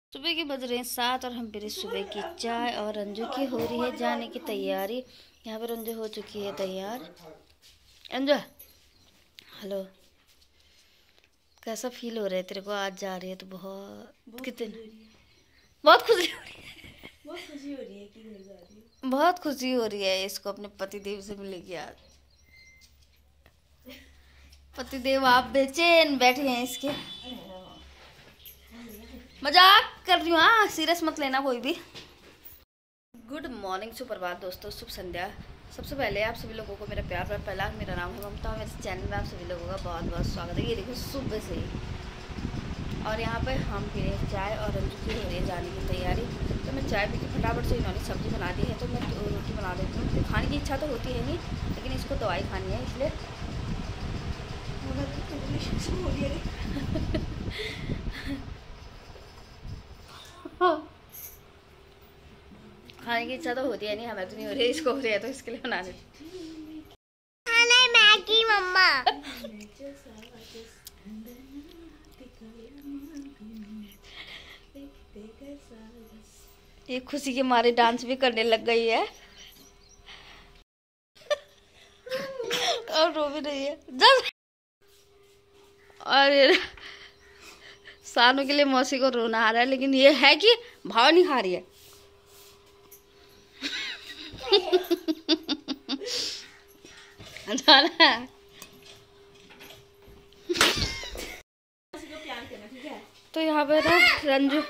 सुबह के बज रहे हैं 7 और हम पी सुबह की चाय और रंजू की हो रही है जाने की तैयारी। यहाँ पर रंजू हो चुकी है तैयार। रंजू हेलो, कैसा फील हो रहा है तेरे को? आज जा रही है तो बहुत कितने बहुत खुशी हो रही है। बहुत खुशी हो रही है कि घर जा रही है। बहुत खुशी हो रही है इसको अपने पतिदेव से मिलेगी आज। पतिदेव आप बेचैन बैठे हैं इसके। मजाक कर रही हूँ, हाँ सीरियस मत लेना कोई भी। गुड मॉर्निंग, सुप्रभात दोस्तों, शुभ संध्या। सबसे पहले आप सभी लोगों को मेरा प्यार पहला मेरा नाम है ममता। मेरे चैनल में आप सभी लोगों का बहुत बहुत स्वागत है। ये देखो सुबह से ही और यहाँ पे हम पी रहे हैं चाय और रंजू की हो रही है जाने की तैयारी। तो मैं चाय पी के फटाफट से इन्होंने सब्जी बना दी है तो मैं रोटी बना देती हूँ। खाने की इच्छा तो होती है नहीं, लेकिन इसको दवाई खानी है इसलिए खाने की इच्छा तो होती है नहीं, हमें तो नहीं हो रही है, इसको हो रही है तो इसके लिए बना देती। मैगी मम्मा। ये खुशी के मारे डांस भी करने लग गई है और रो भी रही है। जब और सानू के लिए मौसी को रोना आ रहा है, लेकिन ये है कि भाव नहीं खा रही है। तो यहाँ पे ना रंजू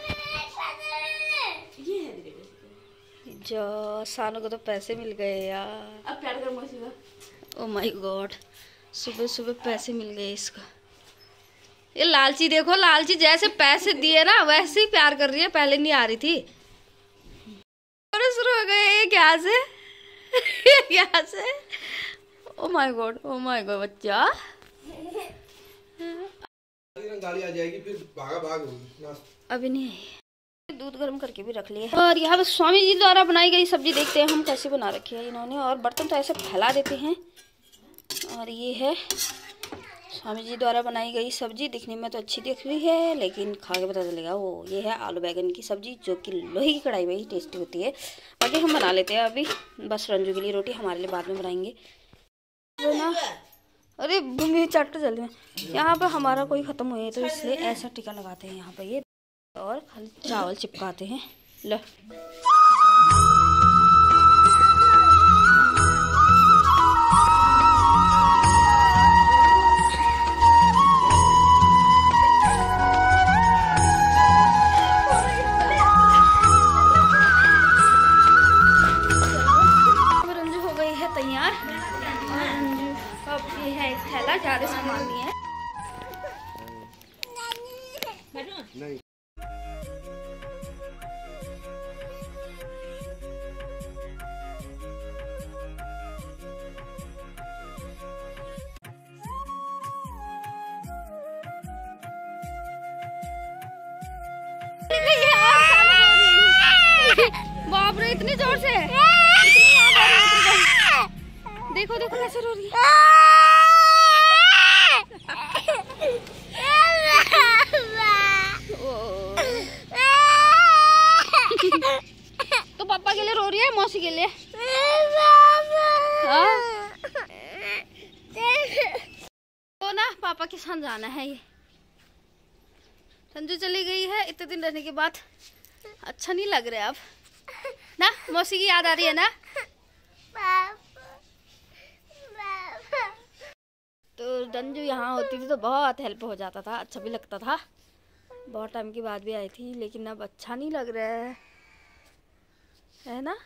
जो सानू को तो पैसे मिल गए यार। अब प्यार कर मौसी का। ओ माय गॉड, सुबह सुबह पैसे मिल गए इसको। ये लालची देखो, लालची जैसे पैसे दिए ना वैसे ही प्यार कर रही है, पहले नहीं आ रही थी। शुरू हो गए क्या से क्या से। ओ माय गॉड बच्चा गाड़ी आ जाएगी फिर भाग होगी। अभी नहीं आई। दूध गर्म करके भी रख लिया है। और यहाँ पर स्वामी जी द्वारा बनाई गई सब्जी देखते हैं हम कैसे बना रखी है इन्होंने। और बर्तन तो ऐसे फैला देते हैं। और ये है स्वामी जी द्वारा बनाई गई सब्जी। दिखने में तो अच्छी दिख रही है, लेकिन खा के पता चलेगा वो ये है आलू बैगन की सब्जी, जो कि लोहे की कढ़ाई में ही टेस्टी होती है। बाकी हम बना लेते हैं अभी, बस रंजू के लिए रोटी, हमारे लिए बाद में बनाएंगे वो ना। अरे भूमि चट जल्दी में। यहाँ पर हमारा कोई ख़त्म हुए तो इसलिए ऐसा टीका लगाते हैं यहाँ पर ये, और खाली चावल चिपकाते हैं। लो तैयार। और अब ये है एक थैला, ज़्यादा सामान नहीं है। नहीं। बाप रे, इतनी जोर से देखो देखो कैसे रो रही है। तो पापा के लिए रो रही है, मौसी के लिए। तो ना पापा के साथ जाना है। ये संजू चली गई है इतने दिन रहने के बाद, अच्छा नहीं लग रहा है अब ना। मौसी की याद आ रही है ना। तो रंजू यहाँ होती थी तो बहुत हेल्प हो जाता था, अच्छा भी लगता था। बहुत टाइम के बाद भी आई थी, लेकिन अब अच्छा नहीं लग रहा है ना।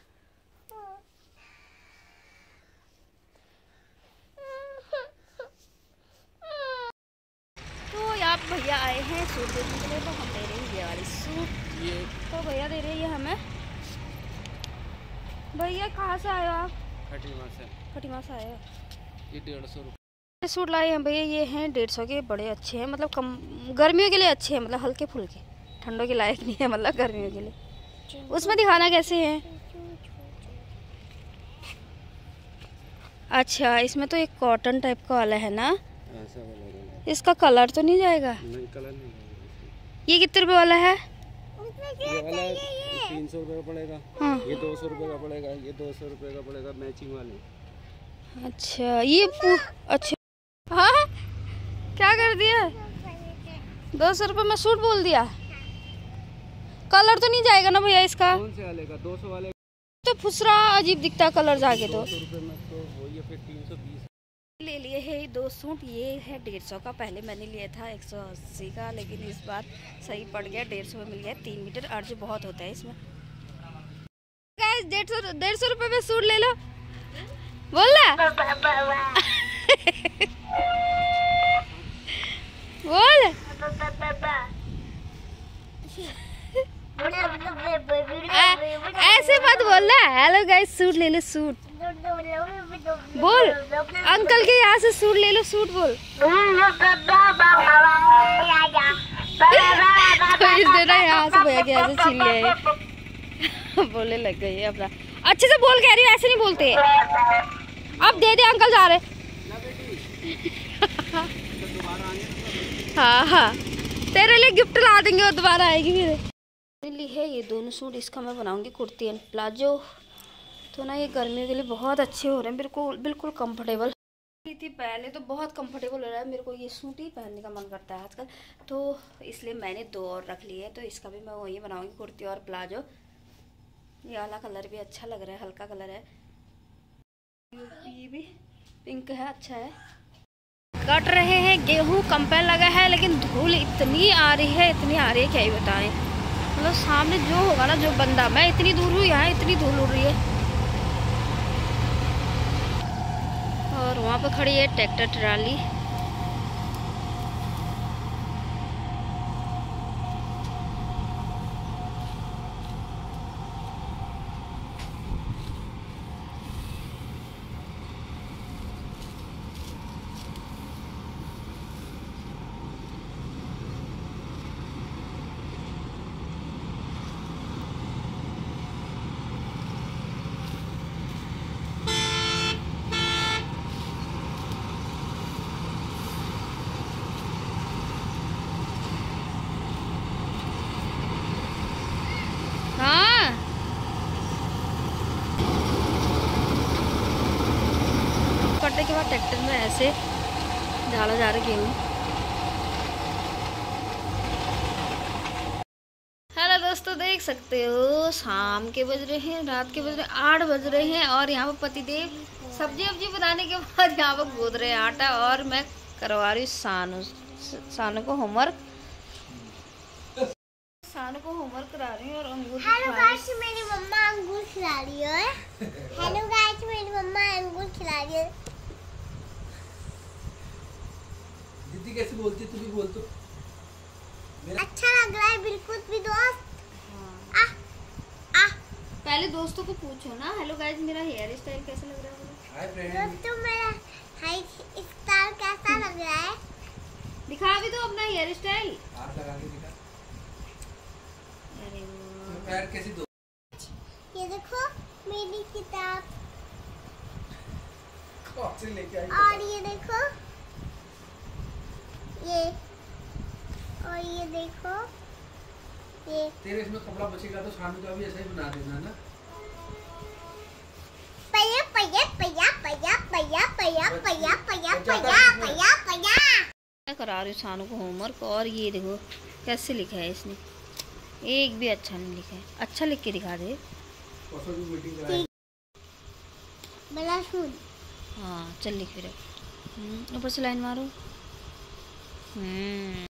तो यहाँ भैया आए हैं सूट देखने के लिए, तो हम ले रहे हैं ये वाली सूट। ये तो भैया दे रहे हैं ये हमें। भैया कहाँ से आए हो आप? खटीमा से आए हो। ये 150 रुपये सूट लाए हैं भैया, ये हैं 150 के, बड़े अच्छे हैं। मतलब कम गर्मियों के लिए अच्छे हैं, मतलब हल्के फुल्के, ठंडों के लायक नहीं है, मतलब गर्मियों के लिए। उसमें दिखाना कैसे है? अच्छा, इसमें तो एक कॉटन टाइप का वाला है ना, इसका कलर तो नहीं जाएगा? नहीं, कलर नहीं। ये कितने रुपए वाला है? ये वाला 300 रुपये का पड़ेगा, हाँ। ये 200 रुपये का पड़ेगा, ये 200 रुपये का पड़ेगा मैचिंग वाले। अच्छा ये अच्छा हाँ क्या कर दिया? 200 रुपये में सूट बोल दिया। कलर तो नहीं जाएगा ना भैया इसका? कौन से वाले का? 200 वाले तो फुसरा अजीब दिखता कलर जाके। तो 200 रुपये में तो वही है, फिर 320 ले लिए है 2 सूट। ये है 150 का, पहले मैंने लिया था 180 का, लेकिन इस बार सही पड़ गया, 150 में मिल गया। 3 मीटर अर्ज बहुत होता है इसमें। 150 रुपये में सूट ले लो बोल रहा बोल ऐसे मत बोल रहा। हेलो गाइस सूट ले लो सूट बोल। अंकल के यहाँ से सूट ले लो सूट बोल। इसने ना यहाँ से भैया के यहाँ से छीन लिया है। बोले लग गई है अपना। अच्छे से बोल कह रही हूँ, ऐसे नहीं बोलते। अब दे दे अंकल जा रहे। हाँ हाँ तेरे लिए गिफ्ट ला देंगे, वो दोबारा आएगी फिर। ली है ये दोनों सूट, इसका मैं बनाऊंगी कुर्ती एंड प्लाजो। तो ना ये गर्मियों के लिए बहुत अच्छे हो रहे हैं, बिल्कुल बिल्कुल कंफर्टेबल थी। पहले तो बहुत कंफर्टेबल हो रहा है, मेरे को ये सूट ही पहनने का मन करता है आजकल, तो इसलिए मैंने 2 और रख लिए। तो इसका भी मैं वही बनाऊंगी कुर्ती और प्लाजो। ये वाला कलर भी अच्छा लग रहा है, हल्का कलर है। ये भी पिंक है, अच्छा है। कट रहे हैं गेहूँ, कंपेन लगा है, लेकिन धूल इतनी आ रही है, इतनी आ रही है क्या ही बताएं। मतलब सामने जो होगा ना, जो बंदा, मैं इतनी दूर हूँ, यहाँ इतनी धूल उड़ रही है। और वहाँ पे खड़ी है ट्रैक्टर ट्राली। कटने के बाद ट्रैक्टर में ऐसे डाला जा रहा है गेहूँ। हेलो दोस्तों, देख सकते हो शाम के बज रहे हैं, रात के बज रहे हैं 8 बज रहे हैं। और यहाँ पर पतिदेव सब्जी वब्जी बनाने के बाद यहाँ पर गूंद रहे हैं आटा, और मैं करवा रही हूँ सानू को होमवर्क। सानू को होमवर्क करा रही हूँ और अंगूर। हेलो गाइस, मेरी मम्मा अंगूर खिला रही है। हेलो गाइस, मेरी मम्मा अंगूर खिला रही है। दीदी कैसे बोलती, तू भी बोल तो। अच्छा लग रहा है बिल्कुल भी दोस्त। पहले दोस्तों को पूछो ना। हेलो गाइस, मेरा हेयर स्टाइल कैसा लग रहा है? Hi friend. दोस्तों, मेरा हेयर स्टाइल कैसा लग रहा है? दिखा भी दो अपना हेयर स्टाइल। हाथ लगा के दिखा। अरे वाह, पैर कैसे दो? ये देखो मेरी किताब, कौन से लेके आई? और ये देखो ये, और ये देखो ये। तेरे इसमें कपड़ा बचेगा तो शानू का भी ऐसा ही बना देना ना। पया पया पया पया पया पया पया पया पया पया पया। मैं करा रही हूँ सानू को होमवर्क। और ये देखो कैसे लिखा है इसने, एक भी अच्छा नहीं लिखा है। अच्छा लिख के दिखा दे। परसों भी मीटिंग कराई। बड़ा सुन। हाँ चल लिख फिर। ऊपर से लाइन मारो।